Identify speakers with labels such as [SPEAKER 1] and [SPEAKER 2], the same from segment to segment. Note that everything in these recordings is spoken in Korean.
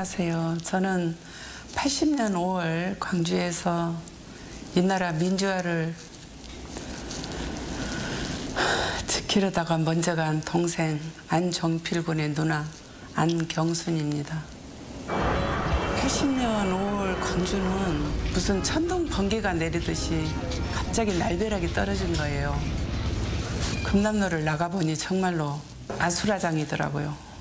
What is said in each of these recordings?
[SPEAKER 1] 안녕하세요. 저는 80년 5월 광주에서 이 나라 민주화를 지키려다가 먼저 간 동생 안종필 군의 누나 안경순입니다. 80년 5월 광주는 무슨 천둥 번개가 내리듯이 갑자기 날벼락이 떨어진 거예요. 금남로를 나가보니 정말로 아수라장이더라고요.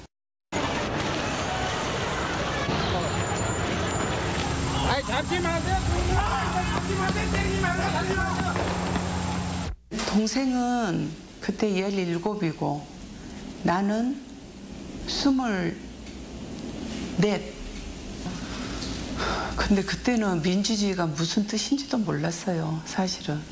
[SPEAKER 1] 동생은 그때 17이고 나는 24. 근데 그때는 민주주의가 무슨 뜻인지도 몰랐어요, 사실은.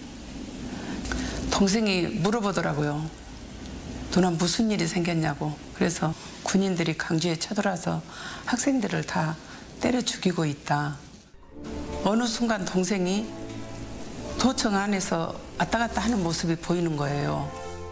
[SPEAKER 1] 동생이 물어보더라고요. 누나 무슨 일이 생겼냐고. 그래서 군인들이 광주에 쳐들어와서 학생들을 다 때려 죽이고 있다. 어느 순간 동생이 도청 안에서 왔다 갔다 하는 모습이 보이는 거예요.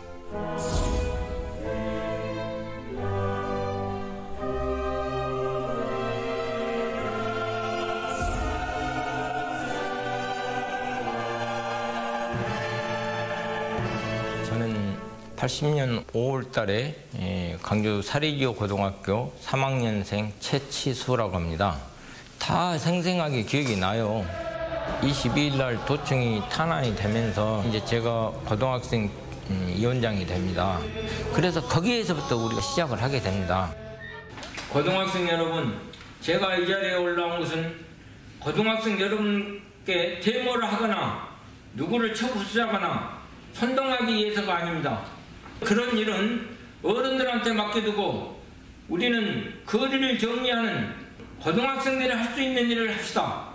[SPEAKER 2] 저는 80년 5월 달에 광주 사립교 고등학교 3학년생 최치수라고 합니다. 다 생생하게 기억이 나요. 22일 날 도청이 탄환이 되면서 이제 제가 고등학생 위원장이 됩니다. 그래서 거기에서부터 우리가 시작을 하게 됩니다. 고등학생 여러분, 제가 이 자리에 올라온 것은 고등학생 여러분께 데모를 하거나 누구를 처부수하거나 선동하기 위해서가 아닙니다. 그런 일은 어른들한테 맡겨두고 우리는 거리를 정리하는 고등학생들이 할 수 있는 일을 합시다.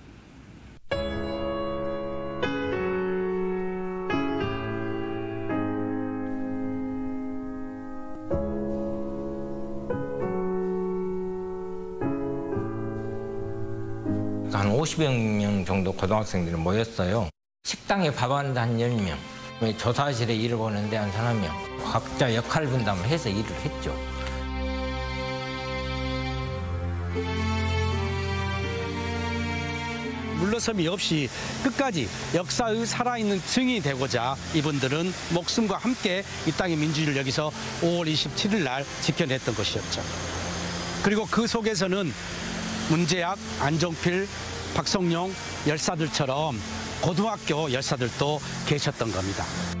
[SPEAKER 2] 한 50여 명 정도 고등학생들이 모였어요. 식당에 밥 한 10명, 조사실에 일을 보는데 한 3명, 각자 역할 분담을 해서 일을 했죠.
[SPEAKER 3] 물러섬이 없이 끝까지 역사의 살아있는 증인이 되고자 이분들은 목숨과 함께 이 땅의 민주주의를 여기서 5월 27일 날 지켜냈던 것이었죠. 그리고 그 속에서는 문재학, 안종필, 박성용 열사들처럼 고등학교 열사들도 계셨던 겁니다.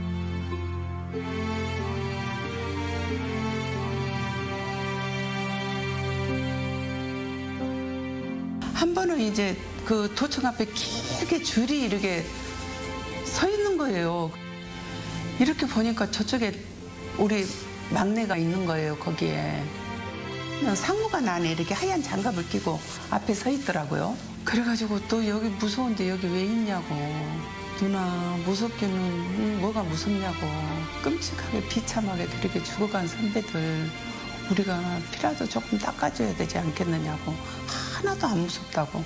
[SPEAKER 1] 한 번은 이제 그 도청 앞에 길게 줄이 이렇게 서 있는 거예요. 이렇게 보니까 저쪽에 우리 막내가 있는 거예요, 거기에. 상무관 안에 이렇게 하얀 장갑을 끼고 앞에 서 있더라고요. 그래가지고 또 여기 무서운데 여기 왜 있냐고. 누나 무섭기는 뭐가 무섭냐고. 끔찍하게 비참하게 그렇게 죽어간 선배들 우리가 피라도 조금 닦아줘야 되지 않겠느냐고. 하나도 안 무섭다고.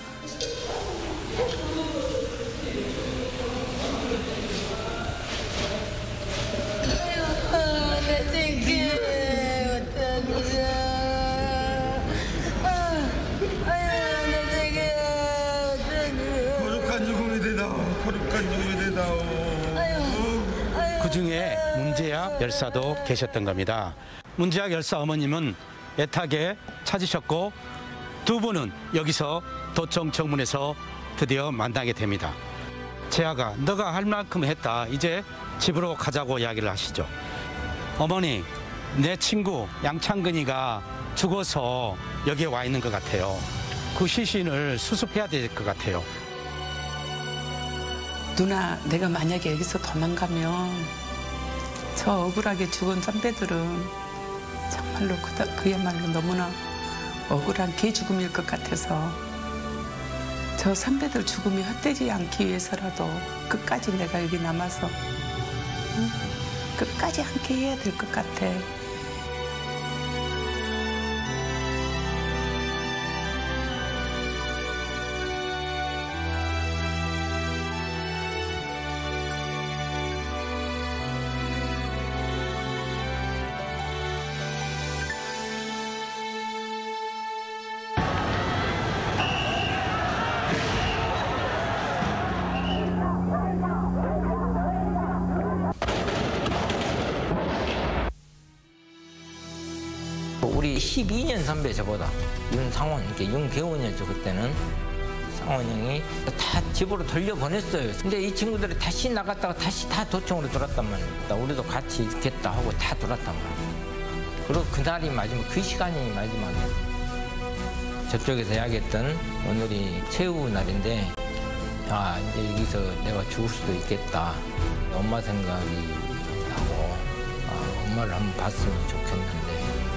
[SPEAKER 3] 그중에 문재학 열사도 계셨던 겁니다. 문재학 열사 어머님은 애타게 찾으셨고 두 분은 여기서 도청 정문에서 드디어 만나게 됩니다. 재학아, 너가 할 만큼 했다. 이제 집으로 가자고 이야기를 하시죠. 어머니, 내 친구 양창근이가 죽어서 여기에 와 있는 것 같아요. 그 시신을 수습해야 될 것 같아요.
[SPEAKER 1] 누나, 내가 만약에 여기서 도망가면 저 억울하게 죽은 선배들은 정말로 그야말로 너무나 억울한 개죽음일 것 같아서 저 선배들 죽음이 헛되지 않기 위해서라도 끝까지 내가 여기 남아서 끝까지 함께 해야 될 것 같아.
[SPEAKER 2] 우리 12년 선배 저보다 윤상원, 이렇게 윤계원이었죠 그때는. 상원 형이 다 집으로 돌려보냈어요. 근데 이 친구들이 다시 나갔다가 다시 다 도청으로 돌았단 말입니다. 우리도 같이 있겠다 하고 다 돌았단 말이에요. 그리고 그날이 마지막, 그 시간이 마지막이었어요. 저쪽에서 야기했던 오늘이 최후 날인데, 아 이제 여기서 내가 죽을 수도 있겠다. 엄마 생각이 나고, 아, 엄마를 한번 봤으면 좋겠는데.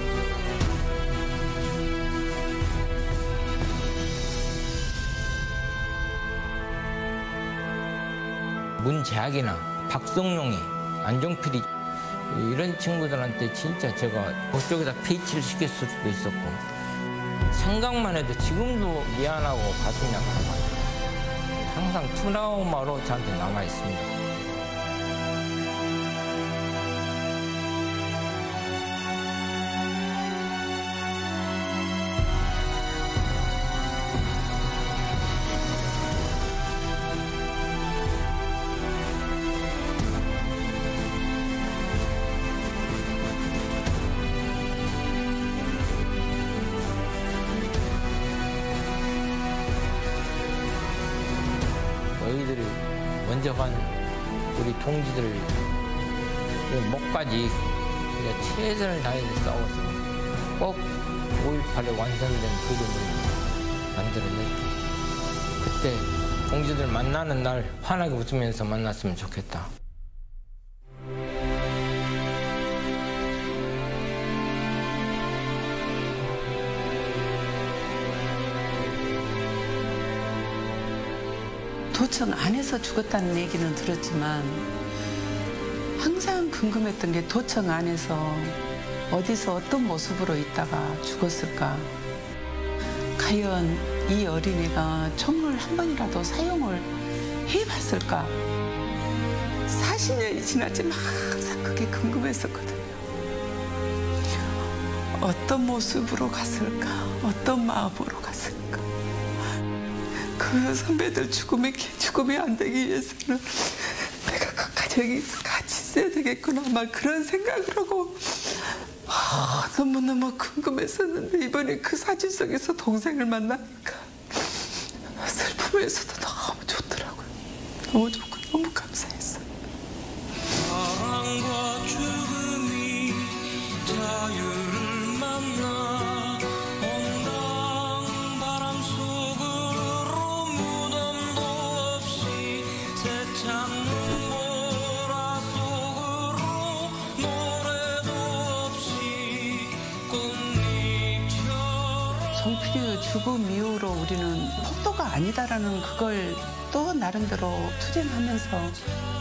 [SPEAKER 2] 문재학이나 박성룡이, 안종필이 이런 친구들한테 진짜 제가 그쪽에다 페이치를 시켰을 수도 있었고, 생각만 해도 지금도 미안하고 가슴이 아파요. 항상 트라우마로 저한테 남아 있습니다. 너희들이 먼저 간 우리 동지들 목까지 최선을 다해서 싸워서 꼭 5.18에 완성된 그림을 만들어냈다. 그때 동지들 만나는 날 환하게 웃으면서 만났으면 좋겠다.
[SPEAKER 1] 도청 안에서 죽었다는 얘기는 들었지만 항상 궁금했던 게 도청 안에서 어디서 어떤 모습으로 있다가 죽었을까? 과연 이 어린이가 총을 한 번이라도 사용을 해봤을까? 40년이 지났지만 항상 그게 궁금했었거든요. 어떤 모습으로 갔을까? 어떤 마음으로 갔을까? 그 선배들 죽음이 안 되기 위해서는 내가 끝까지 여기서 같이 있어야 되겠구나, 막 그런 생각을 하고 너무너무 궁금했었는데, 이번에 그 사진 속에서 동생을 만나니까 슬픔에서도 너무 좋더라고요. 너무 좋고 너무 감사했어요.
[SPEAKER 4] 사랑과 죽음이 자유를 만나
[SPEAKER 1] 정필이의 죽음 이후로 우리는 폭도가 아니다라는 그걸 또 나름대로 투쟁하면서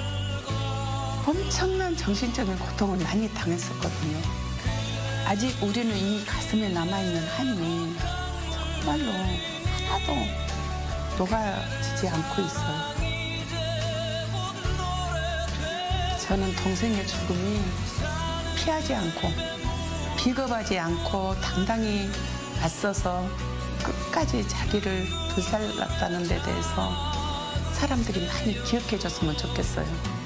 [SPEAKER 1] 엄청난 정신적인 고통을 많이 당했었거든요. 아직 우리는 이 가슴에 남아있는 한이 정말로 하나도 녹아지지 않고 있어요. 저는 동생의 죽음이 피하지 않고 비겁하지 않고 당당히 맞서서 끝까지 자기를 불살랐다는 데 대해서 사람들이 많이 기억해 줬으면 좋겠어요.